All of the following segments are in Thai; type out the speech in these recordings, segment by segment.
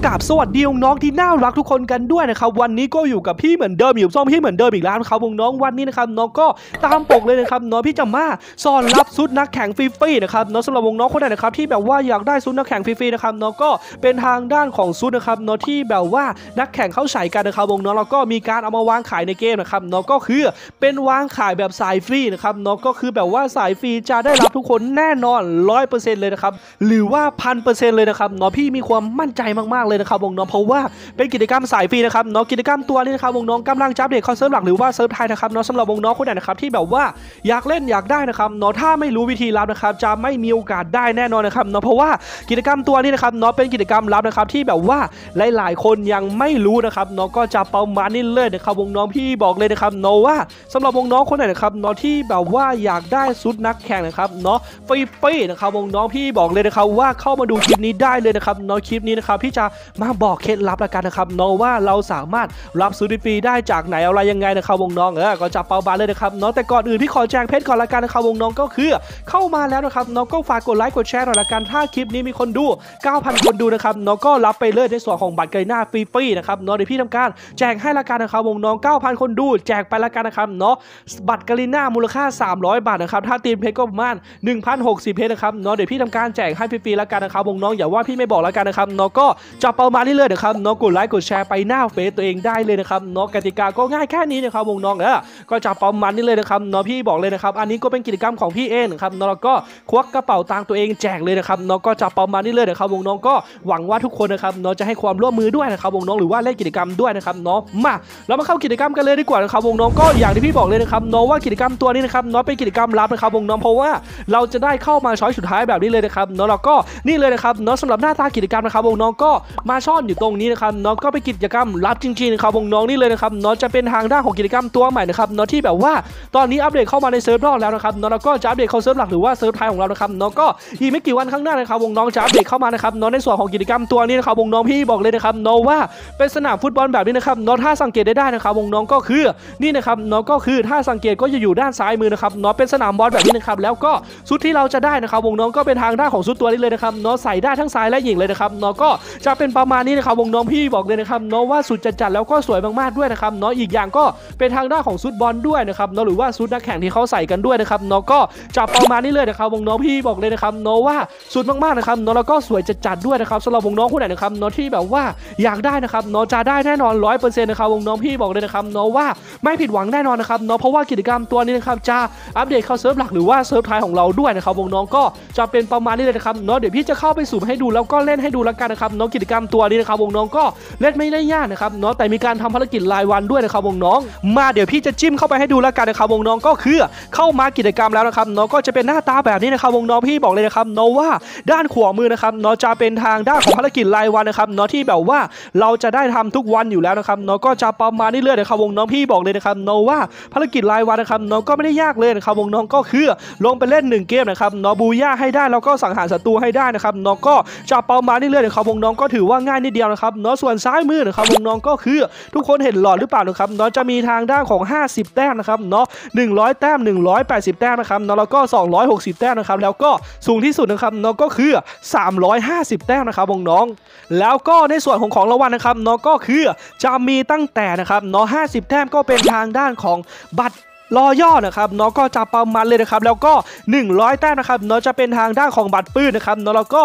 กับสวัสดีน้องที่น่ารักทุกคนกันด้วยนะครับวันนี้ก็อยู่กับพี่เหมือนเดิมอยู่ซ่อมพี่เหมือนเดิมอีกแล้วนะครับน้องวันนี้นะครับน้องก็ตามปกเลยนะครับน้องพี่จะมาสอนรับซุดนักแข่งฟรีๆนะครับน้องสำหรับน้องคนไหนนะครับที่แบบว่าอยากได้ซุดนักแข่งฟรีๆนะครับน้องก็เป็นทางด้านของซุดนะครับน้องที่แบบว่านักแข่งเข้าใส่กันนะครับน้องแล้วก็มีการเอามาวางขายในเกมนะครับน้องก็คือเป็นวางขายแบบสายฟรีนะครับน้องก็คือแบบว่าสายฟรีจะได้รับทุกคนแน่นอน 100% เลยนะครับหรือว่า 1,000% เลยนะครับน้องพี่มีความมั่นใจมากๆเลยนะครับน้องเพราะว่าเป็นกิจกรรมสายฟรีนะครับน้องกิจกรรมตัวนี้นะครับน้องกำลังจะอัปเดตเข้าเซิร์ฟหลักหรือว่าเซิร์ฟไทยนะครับน้องสำหรับน้องคนไหนนะครับที่แบบว่าอยากเล่นอยากได้นะครับน้องถ้าไม่รู้วิธีรับนะครับจะไม่มีโอกาสได้แน่นอนนะครับน้องเพราะว่ากิจกรรมตัวนี้นะครับน้องเป็นกิจกรรมลับนะครับที่แบบว่าหลายๆคนยังไม่รู้นะครับน้องก็จะประมาณนี้เลยนะครับน้องพี่บอกเลยนะครับน้องว่าสำหรับน้องคนไหนนะครับน้องที่แบบว่าอยากได้ซุดนักแข่งนะครับน้องฟรีๆนะครับน้องพี่บอกเลยนะครับว่าเข้ามาดูคลิปนี้ได้เลยนะครับน้องคลิปนี้นะครับพี่จะมาบอกเคล็ดลับละกันนะครับน้องว่าเราสามารถรับซุดฟรีได้จากไหนอะไรยังไงนะครับน้องก็จะเป่าบานเลยนะครับน้องแต่ก่อนอื่นพี่ขอแจ้งเพจก่อนละกันนะครับน้องก็คือเข้ามาแล้วนะครับน้องก็ฝากกดไลค์กดแชร์หน่อยละกันถ้าคลิปนี้มีคนดู 9,000 คนดูนะครับน้องก็รับไปเลยในส่วนของบัตรไกลหน้าฟรีๆนะครับน้องเดี๋ยวพี่ทำการแจกให้ละกันนะครับน้อง 9,000 คนดูแจกไปละกันนะครับเนาะบัตรไกลหน้ามูลค่า300 บาทนะครับถ้าตีมเพจก็ประมาณ 1,060 เพจนะครับน้องเดี๋ยวพี่ทำการแจกให้ฟรีๆละกันนะครับน้องอย่าว่าพี่ไม่บอกละกันนะครับน้องก็จะประมาณนี้เลยนะครับน้องกดไลค์กดแชร์ไปหน้าเฟซตัวเองได้เลยนะครับน้องกติกาก็ง่ายแค่นี้นะครับน้องก็จะประมาณนี้เลยนะครับน้องพี่บอกเลยนะครับอันนี้ก็เป็นกิจกรรมของพี่เองนะครับน้องก็ควักกระเป๋าตังค์ตัวเองแจกเลยนะครับน้องก็จะประมาณนี้เลยนะครับน้องก็หวังว่าทุกคนนะครับน้องจะให้ความร่วมมือด้วยนะครับน้องหรือว่าเล่นกิจกรรมด้วยนะครับน้องมาเรามาเข้ากิจกรรมกันเลยดีกว่านะครับน้องก็อย่างที่พี่บอกเลยนะครับน้องว่ากิจกรรมตัวนี้นะครับน้องเป็นกิจกรรมลับนะครับน้องเพราะว่าเราจะได้เข้ามาช้อยสุดท้ายแบบนี้เลยนะครับน้องเราก็นี่เลยนะครับน้องสำหรับหน้าตากิจกรรมนะครับน้องก็มาซ่อนอยู่ตรงนี้นะครับน้องก็เป็นกิจกรรมลับจริงๆนะครับน้องนี่เลยนะครับน้องจะเป็นทางด้านของกิจกรรมตัวใหม่นะครับน้องที่แบบว่าตอนนี้อัปเดตเข้ามาในเซิร์ฟนอกแล้วนะครับน้องก็จะอัปเดตเข้าเซิร์ฟหลักหรือว่าเซิร์ฟไทยของเรานะครับน้องก็อีกไม่กี่วันข้างหน้านะครับน้องจะอัปเดตเข้ามานะครับน้องในส่วนของกิจกรรมตัวนี้นะครับน้องพี่บอกเลยนะครับน้องว่าเป็นสนามฟุตบอลแบบนี้นะครับน้องถ้าสังเกตได้นะครับน้องก็คือนี่นะครับน้องก็คือถ้าสังเกตก็จะอยู่ด้านซ้ายมือนะครับน้องเป็นสนามบอลแบบนี้นะครับแล้วก็ชุดที่เราจะได้นะครับน้องก็เป็นทางด้านของชุดตัวนี้เลยนะครับน้องใส่ได้ทั้งซ้ายและหญิงเลยนะครับน้องก็จะเป็นประมาณนี้นะครับน้องพี่บอกเลยนะครับน้องว่าสุดจัดแล้วก็สวยมากๆด้วยนะครับน้องอีกอย่างก็เป็นทางด้านของชุดบอลด้วยนะครับน้องหรือว่าชุดนักแข่งที่เขาใส่กันด้วยนะครับน้องก็จะประมาณนี้เลยนะครับน้องพี่บอกเลยนะครับน้องว่าสุดมากๆนะครับน้องแล้วก็สวยจัดด้วยนะครับสำหรับน้องคนไหนนะครับน้องที่แบบว่าอยากได้นะครับน้องจะได้แน่นอน 100% นะครับน้องพี่บอกเลยนะครับน้องว่าไม่ผิดหวังแน่นอนนะครับน้องเพราะว่ากิจกรรมตัวนี้นะครับจะอัปเดตเข้าเซิร์ฟหลักหรือว่าเซิร์ฟไทยของเราด้วยนะครับน้องก็จะเป็นประมาณนี้เลยนะครับน้องเดี๋ยวพี่จะเข้าไปสุ่มให้ดูแล้วก็เล่นให้ดูแล้วกันนะครับน้องกิจกรรมตัวนี้นะครับน้องก็เล่นไม่ได้ยากนะครับน้องแต่มีการทำภารกิจรายวันด้วยนะครับน้องมาเดี๋ยวพี่จะจิ้มเข้าไปให้ดูแล้วกันนะครับน้องก็คือเข้ามากิจกรรมแล้วนะครับน้องก็จะเป็นหน้าตาแบบนี้นะครับน้องพี่บอกเลยนะครับน้องว่าด้านขวามือนะครับน้องจะเป็นทางด้านของภารกิจรายวันนะครับน้องที่แบบว่าเราจะได้ทำทุกวันอยู่แล้วนะครับน้องก็จะประมาณนี้เลยนะครับน้องพี่บอกเลยนะครับน้องว่าภารกิจรายวันนะครับน้องก็ไม่ได้ยากเลยนะครับน้องก็คือลงไปเล่น1เกมนะครับน้องบูย่าให้ได้แล้วก็สังหารศัตรูให้ได้นะครับน้องก็จะประมาณนี้เลยนะครับน้องก็ถือว่าง่ายนิดเดียวนะครับน้องส่วนซ้ายมือนะครับน้องก็คือทุกคนเห็นหลอดหรือเปล่านะครับน้องจะมีทางด้านของ50แต้มนะครับเนาะ100แต้ม180แต้มนะครับน้องแล้วก็260แต้มนะครับแล้วก็สูงที่สุดนะครับน้องก็คือ350แต้มนะครับน้องแล้วก็ในส่วนของรางวัลนะครับน้องก็คือจะมีตั้งแต่นะครับน้อง50แต้มก็เป็นทางด้านของบัตรรอย่อนะครับน้องก็จะประมาณเลยนะครับแล้วก็100แต้มนะครับน้องจะเป็นทางด้านของบัตรปื้นนะครับน้องแล้วก็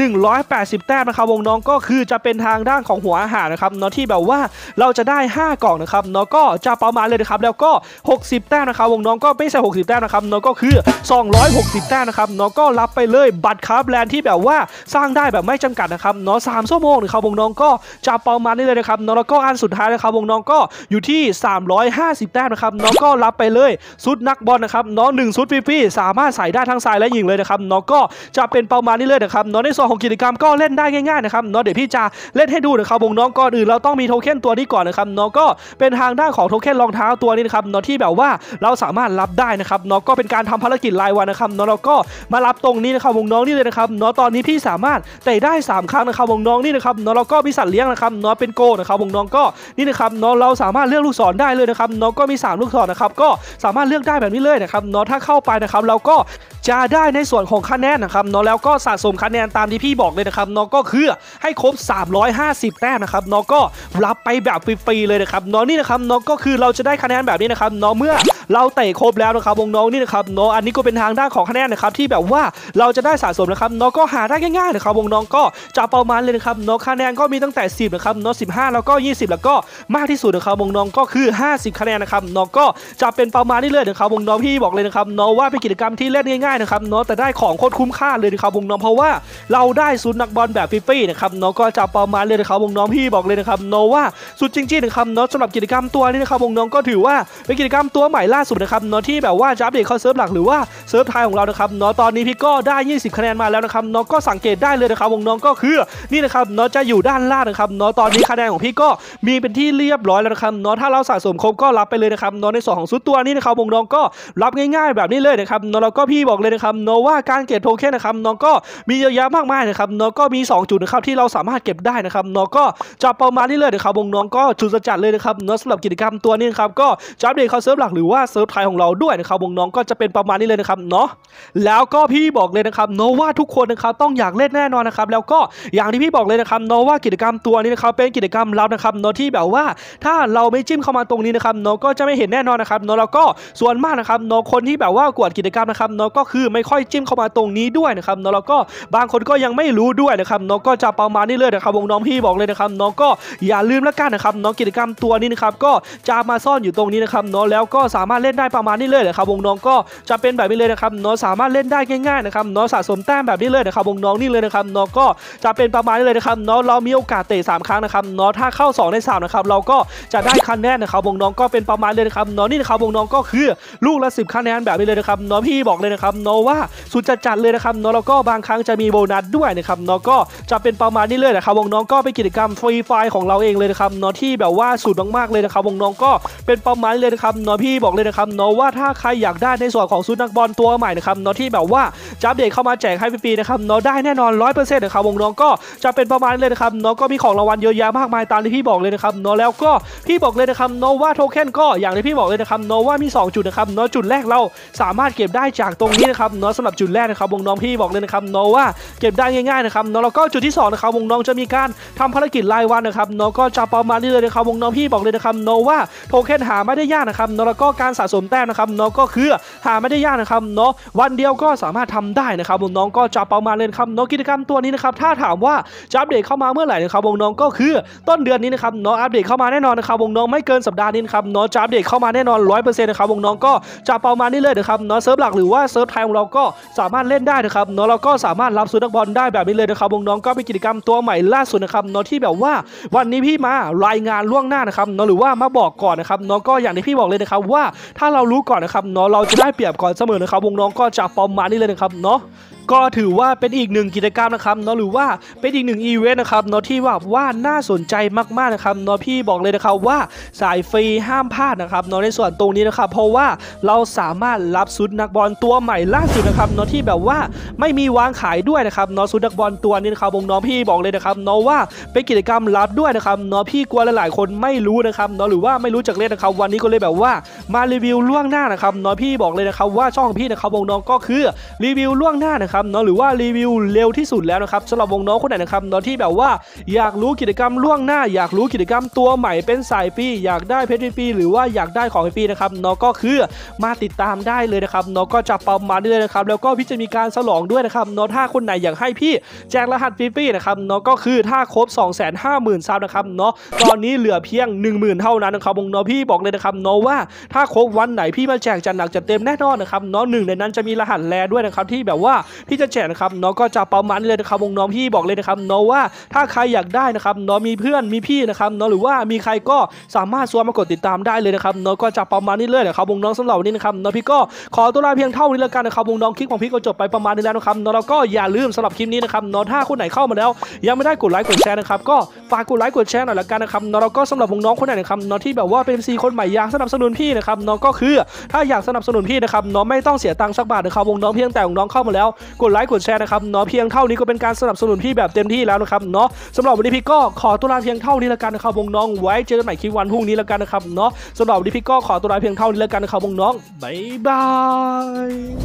180แต้มนะครับน้องก็คือจะเป็นทางด้านของหัวอาหารนะครับน้องที่แบบว่าเราจะได้5กล่องนะครับน้องก็จะประมาณเลยนะครับแล้วก็60แต้มนะครับน้องก็ไม่ใช่60แต้มนะครับน้องก็คือ260แต้มนะครับน้องก็รับไปเลยบัตรคราฟแลนด์ที่แบบว่าสร้างได้แบบไม่จำกัดนะครับน้อง3 ชั่วโมงนะครับน้องก็จะประมาณนี้เลยนะครับน้องแล้วก็อันสุดท้ายนะครับน้องก็อยู่ที่350แต้มนะครับน้องก็รับไปเลยชุดนักบอลนะครับน้อง1ชุดฟรีๆสามารถใส่ได้ทั้งชายและหญิงเลยนะครับน้องก็จะเป็นประมาณนี้เลยนะครับน้องในส่วนของกิจกรรมก็เล่นได้ง่ายๆนะครับน้องเดี๋ยวพี่จะเล่นให้ดูนะครับน้องก่อนอื่นเราต้องมีโทเค็นตัวนี้ก่อนนะครับน้องก็เป็นทางด้านของโทเค็นรองเท้าตัวนี้นะครับน้องที่แบบว่าเราสามารถรับได้นะครับน้องก็เป็นการทำภารกิจรายวันนะครับน้องเราก็มารับตรงนี้นะครับน้องนี่เลยนะครับน้องตอนนี้พี่สามารถเตะได้3ครั้งนะครับน้องนี่นะครับน้องเราก็มีสัตว์เลี้ยงนะครับน้องเป็นโกนะครับน้องก็นี่นะครับน้องเราสามารถเลือกลูกศรได้เลยนะครับน้องก็มี3ลูกศรนะครับก็สามารถเลือกได้แบบนี้เลยนะครับเนาะถ้าเข้าไปนะครับเราก็จะได้ในส่วนของคะแนนนะครับเนาะแล้วก็สะสมคะแนนตามที่พี่บอกเลยนะครับเนาะก็คือให้ครบ350แต้มนะครับเนาะก็รับไปแบบฟรีๆเลยนะครับเนาะนี่นะครับเนาะก็คือเราจะได้คะแนนแบบนี้นะครับเนาะเมื่อเราเตะครบแล้วนะครับวงน้องนี่นะครับเนาะอันนี้ก็เป็นทางด้านของคะแนนนะครับที่แบบว่าเราจะได้สะสมนะครับเนาะก็หาได้ง่ายๆนะครับวงน้องก็จะประมาณเลยนะครับเนาะคะแนนก็มีตั้งแต่10นะครับเนาะ15แล้วก็20แล้วก็มากที่สุดนะครับวงน้องก็คือ50คะแนนนะครับเนาะก็จะเป็นประมาณนี้เลยนะครับวงน้องพี่บอกเลยนะครับเนาะว่าเป็นกิจกรรมที่เล่นง่ายๆนะครับเนาะแต่ได้ของโคตรคุ้มค่าเลยนะครับวงน้องเพราะว่าเราได้ศูนย์นักบอลแบบฟรีๆนะครับเนาะก็จะประมาณเลยนะครับวงน้องพี่บอกเลยนะครับเนาะว่าสุดจริงๆนะครับเนาะสำหรับกิจกรรมตัวนี้นะครับวงน้องก็ถือว่าเป็นกิจกรรมตัวใหม่ล่าสุดนะครับเนาะที่แบบว่าจะอัปเดตเข้าเซิร์ฟหลักหรือว่าเซิร์ฟไทยของเรานะครับเนาะตอนนี้พี่ก็ได้20คะแนนมาแล้วนะครับเนาะก็สังเกตได้เลยนะครับวงน้องก็คือนี่นะครับเนาะจะอยู่ด้านล่างนะครับเนาะตอนนี้คะแนนของพี่ก็มีเป็นที่เรียบร้อยแล้วนะครับเนาะถ้าเราสะสมครบก็รับไปเลยนะครับเนาะในส่วนของซุดตัวนี้นะครับวงน้องก็รับง่ายๆแบบนี้เลยนะครับเนาะแล้วก็พี่บอกเลยนะครับเนาะว่าการเก็บโทเค็นนะครับเนาะก็มีเยอะแยะมากมายนะครับเนาะก็มี2จุดนะครับที่เราสามารถเก็บได้นะครับเนาะก็จะประมาณนี้เลยนะครับวงน้องก็จุดจัดเลยนะครับเนาะสำหรับกิจกรรมตัวนี้นะครับก็จะอัปเดตเข้าเซิร์ฟหลักหรือว่าเซิร์ฟไทยของเราด้วยนะครับวงน้องก็จะเป็นประมาณนี้เลยนะครับเนาะแล้วก็พี่บอกเลยนะครับเนาะว่าทุกคนนะครับต้องอยากเล่นแน่นอนนะครับแล้วก็อย่างที่พี่บอกเลยนะครับเนาะว่ากิจกรรมตัวนี้นะครับเป็นกิจกรรมลับนะครับเนาะที่แบบว่าถ้าเราไม่จิ้มเข้ามาตรงนี้นะครับเนาะก็จะไม่เห็นแน่นอนนะครับเนาะแล้วก็ส่วนมากนะครับเนาะคนที่แบบว่ากวดกิจกรรมนะครับเนาะก็คือไม่ค่อยจิ้มเข้ามาตรงนี้ด้วยนะครับเนาะแล้วก็บางคนก็ยังไม่รู้ด้วยนะครับเนาะก็จะประมาณนี้เลยนะครับวงน้องพี่บอกเลยนะครับเนาะก็อย่าลืมแล้วกันนะครับเนาะกิจกรรมตัวนี้นะครับก็จะมาซ่อนอยู่ตรงนี้นะครับเนาะแล้วก็สามารถเล่นได้ประมาณนี้เลยนะครับวงน้องก็จะเป็นแบบนี้เลยนะครับเนาะสามารถเล่นได้ง่ายๆนะครับเนาะสะสมแต้มแบบนี้เลยนะครับวงน้องนี่เลยนะครับเนาะก็จะเป็นประมาณนี้เลยนะครับเนาะเรามีโอกาสเตะ3ครั้งนะครับเนาะถ้าเข้า2ใน3นะครับเราก็จะได้คะแนนนะครับวงน้องก็เป็นประมาณเลยนะครับเนาะนี่นะครับวงน้องก็คือลูกละ10คะแนนแบบนี้เลยนะครับเนาะพี่บอกเลยนะครับเนาะว่าสุดจัดเลยนะครับเนาะแล้วก็บางครั้งจะมีโบนัสด้วยนะครับเนาะก็จะเป็นประมาณนี้เลยนะครับวงน้องก็เป็นกิจกรรมฟรีไฟล์ของเราเองเลยนะครับเนาะที่แบบว่าสุดมากๆเลยนะครับวงน้องก็เป็นประมาณนี้เลยนะครับเนาะพี่บอกเลยนะครับเนาะว่าถ้าใครอยากได้ในส่วนของชุดนักบอลตัวใหม่นะครับเนาะที่แบบว่าจะอัปเดตเข้ามาแจกให้ฟรีๆนะครับเนาะได้แน่นอน 100% นะครับวงน้องก็จะเป็นประมาณเลยนะครับเนาะก็มีของรางวัลเยอะแยะมากมายตามที่พี่บอกเลยนะครับเนาะแล้วก็พี่บอกเลยนะครับเนาะว่าโทเค็นก็อย่างที่พี่บอกเลยนะครับเนาะว่ามี2จุดนะครับเนาะจุดแรกเราสามารถเก็บได้จากตรงนี้นะครับเนาะสำหรับจุดแรกนะครับวงน้องพี่บอกเลยนะครับเนาะว่าเก็บได้ง่ายๆนะครับเนาะแล้วก็จุดที่2นะครับวงน้องจะมีการทำภารกิจรายวันนะครับเนาะก็จะประมาณนี้เลยนะครับวงน้องพี่บอกเลยนะครับเนาะว่าโทเค็นหาไม่ได้ยากนะครับเนาะแล้วก็การสะสมแต้มนะครับเนาะก็คือหาไม่ได้ยากนะครับเนาะวันเดียวก็สามารถทำได้นะครับวงน้องก็จะประมาณเลยครับเนาะกิจกรรมตัวนี้นะครับถ้าถามว่าจะอัปเดตเข้ามาเมื่อไหร่นะครับวงน้องก็คือต้นเดือนนี้นะครับเนาะอัปเดตเข้ามาแน่นอนนะครับวงน้องไม่เกินสัปดาห์นี้นะครับเนาะจะอัปเดตเข้ามาแน่นอน 100% นะครับวงน้องก็จะประมาณนี้เลยนะครับเนาะเซิร์ฟหลักหรือว่าเซิร์ฟไทยของเราก็สามารถเล่นได้นะครับเนาะเราก็สามารถรับซื้อนักบอลได้แบบนี้เลยนะครับวงน้องก็เป็นกิจกรรมตัวใหม่ล่าสุดนะครับเนาะที่แบบว่าวันนี้พี่มารายงานล่วงหน้านะครับเนาะหรือว่ามาบอกก่อนนะครับเนาะก็อย่างที่พี่บอกเลยนะครับว่าถ้าเรารู้ก่อนนะครับเนาะเราจะได้เปรียบก่อนเสมอนะครับวงน้องก็จะประมาณนี้เลยนะครับเนาะก็ถือว่าเป็นอีกหนึ่งกิจกรรมนะครับเนาะหรือว่าเป็นอีกหนึ่งอีเวนต์นะครับเนาะที่ว่าน่าสนใจมากๆนะครับเนาะพี่บอกเลยนะครับว่าสายฟรีห้ามพลาดนะครับเนาะในส่วนตรงนี้นะครับเพราะว่าเราสามารถรับชุดนักบอลตัวใหม่ล่าสุดนะครับเนาะที่แบบว่าไม่มีวางขายด้วยนะครับเนาะชุดนักบอลตัวนี้นะครับวงน้องพี่บอกเลยนะครับเนาะว่าเป็นกิจกรรมลับด้วยนะครับเนาะพี่กลัวหลายๆคนไม่รู้นะครับเนาะหรือว่าไม่รู้จักเล่นนะครับวันนี้ก็เลยแบบว่ามารีวิวล่วงหน้านะครับเนาะพี่บอกเลยนะครับว่าช่องของพี่นะครับวงน้องก็คือรีวิวล่วงหน้านะครับเนาะหรือว่ารีวิวเร็วที่สุดแล้วนะครับสำหรับวงน้องคนไหนนะครับเนาะที่แบบว่าอยากรู้กิจกรรมล่วงหน้าอยากรู้กิจกรรมตัวใหม่เป็นสายฟรีอยากได้เพชรฟรีหรือว่าอยากได้ของฟรีนะครับเนาะก็คือมาติดตามได้เลยนะครับเนาะก็จะประมาณนี้เลยนะครับแล้วก็พี่จะมีการฉลองด้วยนะครับเนาะถ้าคนไหนอยากให้พี่แจกรหัสฟรีๆนะครับเนาะก็คือถ้าครบ 250,000 ซับนะครับเนาะตอนนี้เหลือเพียง 10,000 เท่านั้นนะครับวงน้องพี่บอกเลยนะครับเนาะว่าถ้าครบวันไหนพี่มาแจกจัดหนักจัดเต็มแน่นอนนะครับเนาะหนึ่งในนั้นจะมีรหัสแลด้วยนะครับที่แบบว่าพี่จะแจกนะครับเนาะก็จะประมาณนี้เลยนะครับวงน้องพี่บอกเลยนะครับเนาะว่าถ้าใครอยากได้นะครับเนาะมีเพื่อนมีพี่นะครับเนาะหรือว่ามีใครก็สามารถมากดติดตามได้เลยนะครับเนาะก็จะประมาณนี้เลยนะครับวงน้องสำหรับวันนี้นะครับเนาะพี่ก็ขอตัวลาเพียงเท่านี้แล้วกันนะครับวงน้องคลิปของพี่ก็จบไปประมาณนี้แล้วนะครับเนาะแล้วก็อย่าลืมสำหรับคลิปนี้นะครับเนาะถ้าคนไหนเข้ามาแล้วยังไม่ได้กดไลค์กดแชร์นะครับก็ฝากกดไลค์กดแชร์หน่อยละกันนะครับเนาะแล้วก็สำหรับวงน้องคนไหนนะครับเนาะที่แบบว่าเป็น MC คนใหม่อยากสนับสนุนพี่นะครับเนาะก็คือถ้าอยากสนับสนุนพี่นะครับเนาะไม่ต้องเสียตังค์สักบาทนะครับวงน้องเพียงแต่วงน้องเข้ามาแล้วกดไลค์กดแชร์นะครับเนาะเพียงเท่านี้ก็เป็นการสนับสนุนพี่แบบเต็มที่แล้วนะครับเนาะสำหรับวันนี้พี่ก็ขอตัวลาเพียงเท่านี้แล้วกันนะครับวงน้องไว้เจอกันใหม่คลิปวันพรุ่งนี้แล้วกันนะครับเนาะสำหรับวันนี้พี่ก็ขอตัวลาเพียงเท่านี้แล้วกันนะครับวงน้องบ๊ายบาย